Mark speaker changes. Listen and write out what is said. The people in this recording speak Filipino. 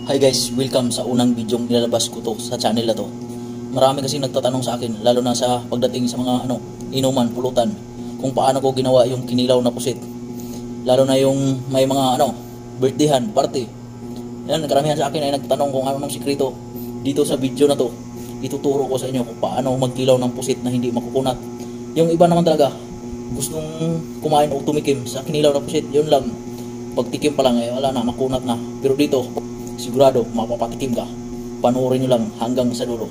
Speaker 1: Hi guys, welcome sa unang bidyong nilalabas ko to sa channel na to. Marami kasi nagtatanong sa akin, lalo na sa pagdating sa mga inuman, pulutan, kung paano ko ginawa yung kinilaw na pusit. Lalo na yung may mga birthdayhan, party. Yan, karamihan sa akin ay nagtatanong kung anong sikreto. Dito sa video na to, ituturo ko sa inyo kung paano magkilaw ng pusit na hindi makukunat. Yung iba naman talaga, gustong kumain o tumikim sa kinilaw na pusit, yun lang. Pagtikim pa lang, wala na, makunat na. Pero dito, sigurado mapapatikim ka. Panoorin nyo lang hanggang sa dulo.